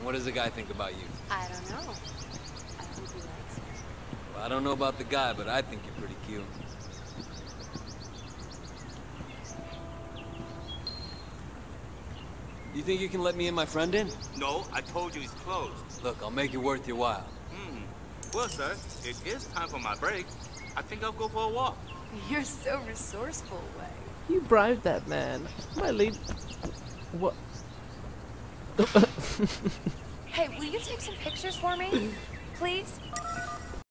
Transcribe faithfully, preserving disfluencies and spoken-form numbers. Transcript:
What does the guy think about you? I don't know. I hope he likes me. Well, I don't know about the guy, but I think you're pretty cute. You think you can let me and my friend in? No, I told you it's closed. Look, I'll make it worth your while. Hmm. Well, sir, it is time for my break. I think I'll go for a walk. You're so resourceful, Way. You bribed that man. My lead. What? Hey, will you take some pictures for me? Please?